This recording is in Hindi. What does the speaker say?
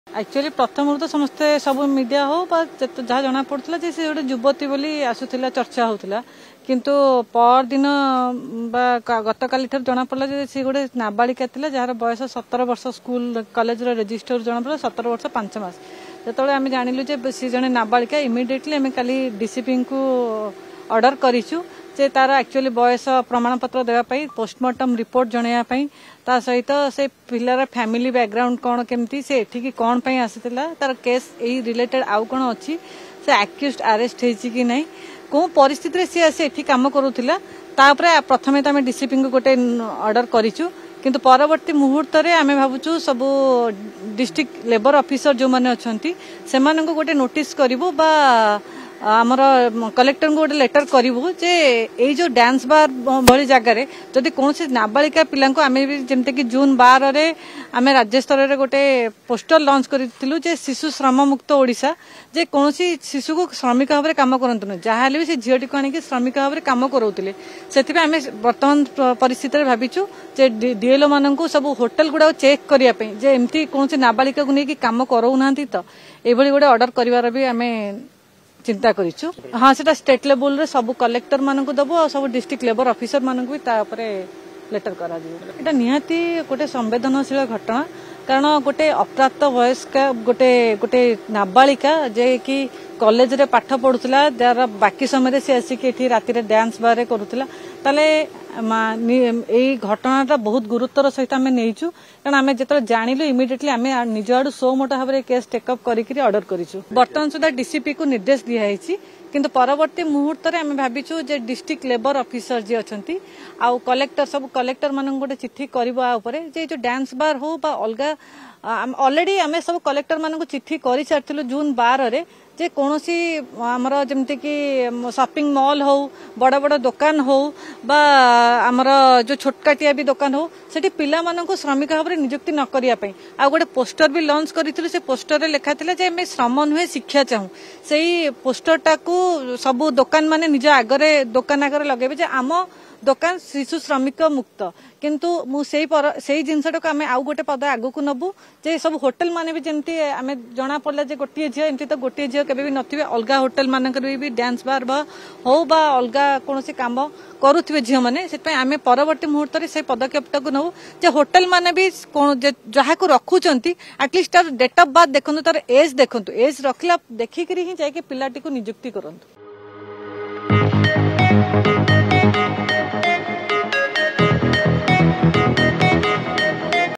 एक्चुअली प्रथम तो समस्ते सब मीडिया हो जहाँ जना पड़ा से गोटे युवती बोली आसूला चर्चा होता किंतु पर दिन गत काली जना पड़ा सी गोटे नाबालिका थी जार बयस 17 वर्ष स्कूल कॉलेज रजिस्टर जना पड़ा 17 वर्ष 5 मास जो आम जानिलु सी जड़े नाबालिका इमिडिएटली आम काली डीसीपी को ऑर्डर करिचु जे तार एक्चुअली बयस प्रमाण पत्र देवाई पोस्टमार्टम रिपोर्ट जनवाई ता सहित से पिलार फैमिली बैकग्राउंड कौन केमती से एठिकी कौन पे आसीथिला तार केस एही रिलेटेड आउ कौन अच्छी से एक्यूज्ड अरेस्ट होईची कि नहीं को परिस्थिति रे से आसी एठी काम करूथिला तापरे प्रथमे त आमे डीसीपी को गोटे ऑर्डर करिचु किंतु परवर्ती मुहूर्त रे आमे भाबुचु सब डिस्ट्रिक्ट लेबर ऑफिसर जो माने अछंती सेमान को गोटे नोटिस करिवो बा आमर कलेक्टर को गोटे लेटर करूँ जे यही जो डांस बार भली जगार जदि कौन नाबालिका पिला आम जमती कि जून 12 रे आम राज्य स्तर में गोटे पोस्टर लॉन्च करूँ जे शिशु श्रम मुक्त ओडिशा जे कौन शिशु को श्रमिक भाव में कम करतु जहाँ भी से झीटी को आनिक श्रमिक भाव में कम करोले से आम बर्तमान परिस्थिति भाविचु जे डीएलओ मान सब होटेल गुड़ा चेक करने जे एमती कौन नाबालिका को लेकिन कम करोना तो ये गोटे ऑर्डर कर भी आम चिंता करिछु। हाँ सेटा स्टेट लेवल रे सब कलेक्टर मान को दबो और सब डिस्ट्रिक्ट लेबर ऑफिसर मान को भी तापरे लेटर करा दियो। एटा निहाती गोटे संवेदनशील घटना कारण गोटे अप्राप्त वयस्क गोटे नाबालिका जे कि कॉलेज रे पाठ पढुतला जार बाकी समय से आसिक एठी राति रे डांस बारे करूतला ताले यही घटनाटा बहुत गुरुत्वर सहित आम नहींचु कारण आम जो जानिलु इमिडिएटली आम निज आड़ सो मोटा भाव में केस टेकअप करी ऑर्डर करिछु। बर्तमान सुधा डीसीपी को निर्देश दिखाई किंतु परवर्ती मुहूर्त में आम भाविचु जे डिस्ट्रिक्ट लेबर ऑफिसर जी अच्छी आउ कलेक्टर सब कलेक्टर मान गोटे चिट्ठी करे जे जो डांस बार हो बा अलगा ऑलरेडी आम सब कलेक्टर मान को चिट्ठी कर सारी जून 12 रे जे कौनसी आमर जमती कि शॉपिंग मॉल हो बड़ बड़ दुकान हो बा आमर जो छोटकाटिया भी दुकान हो सेठी पिला मानन को श्रमिक भाव में नियुक्ति न करिया पई आ गोटे पोस्टर भी लॉन्च करिथिलु से पोस्टर रे लिखा थिला जे मैं श्रम नुहे शिक्षा चाहूँ सेही पोस्टरटा को सब दुकान माने निज आगरे दुकान आगरे लगेबे जे आम दुकान शिशु श्रमिक मुक्त किंतु से जिनसा आम आउ गोटे पद आगु को नबु जे सब होटेल माने भी जमती आम जना पड़ा जे गोटे झील एमती तो गोटे झील केबे भी नथिबे अलगा होटेल मानक भी डांस बार हो बा अलगा कौन काम करुवे झील मैंने से आम परवर्ती मुहूर्त में से पदक्षेप नबु जे होटेल माने भी जहाँ को रखुंट एटलिस्ट तार डेट ऑफ बर्थ देखु तार एज देखु एज रखला देखिक ही जाके पिलाटी को नियुक्ति करंतु।